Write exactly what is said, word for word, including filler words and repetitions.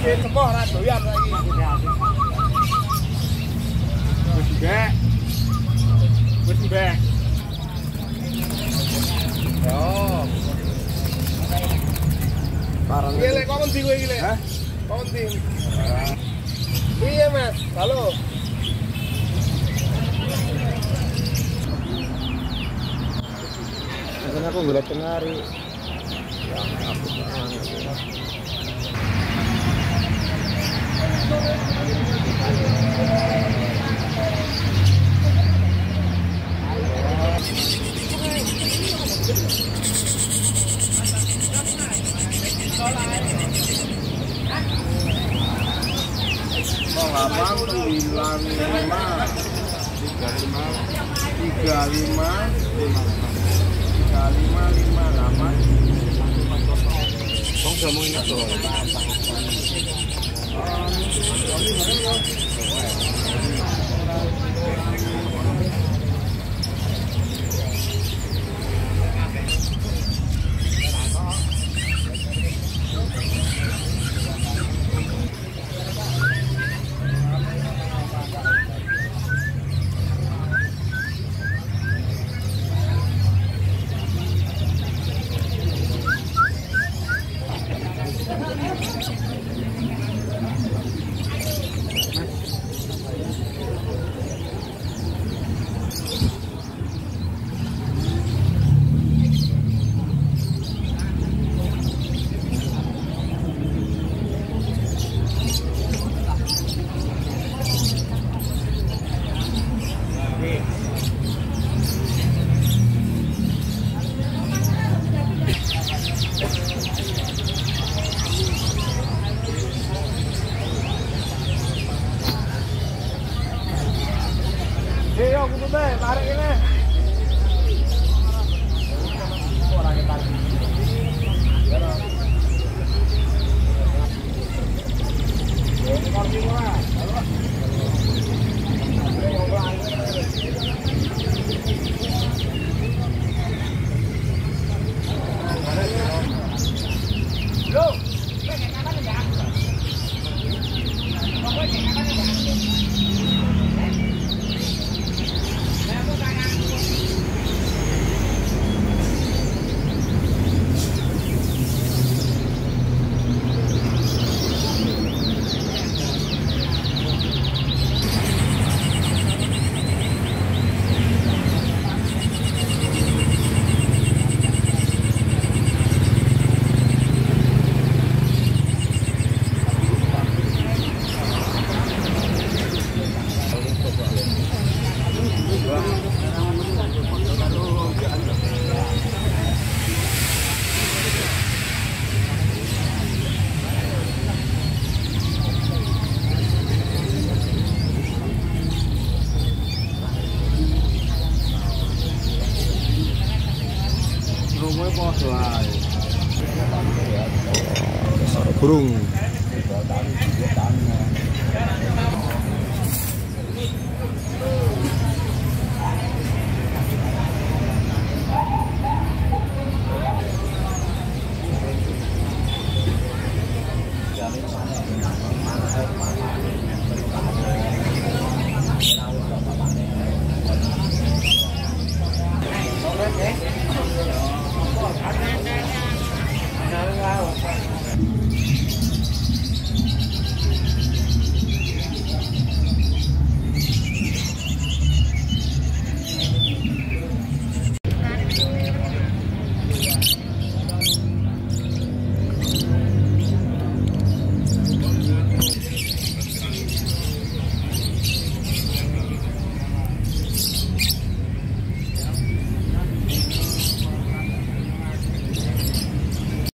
Mesin sepoh ra doyan lagi. Wis mbek. Wis mbek. Yo. Parang. Iki lek kok endi kowe iki lek? Hah? Kok endi? Iya, Mas. Halo. Kan aku ngeliat kenari. Ya, aku kangen. delapan sembilan lima tiga lima tiga lima tiga lima lima delapan. Kong kamu ingat loh. Yo, kudu teh, tarik ini. Orang yang tarik. Ya, ini korbi murah. Yo. Burung.